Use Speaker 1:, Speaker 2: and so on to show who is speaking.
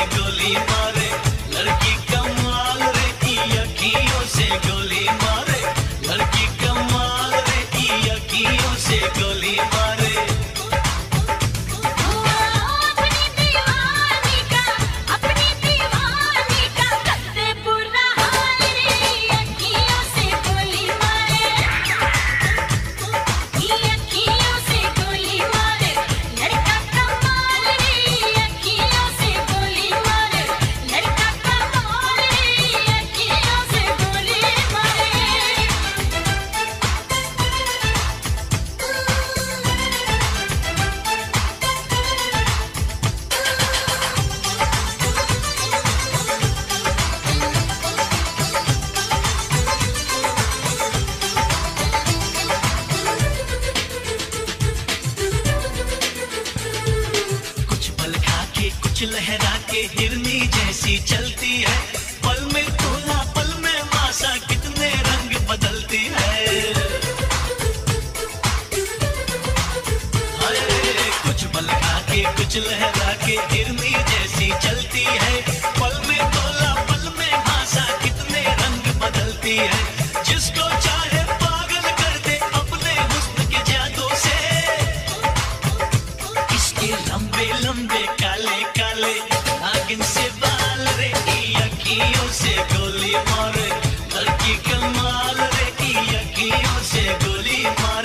Speaker 1: गोली मारे, लड़की कमाल रे की अखियों से गोली मारे, लड़की कमाल रे की अखियों से गोली मारे। लहरा के हिरनी जैसी चलती है, पल में तोला पल में मासा कितने रंग बदलती है। कुछ पल खा के कुछ लहरा के हिरनी जैसी चलती है, पल में तोला पल में मासा कितने रंग बदलती है। जिसको चाहे पागल कर दे अपने हुस्न के जादू से, इसके लंबे लंबे काले काले नागिन से बाल रे की अखियों से गोली मारे, लड़की कमाल रे की अखियों से गोली मारे।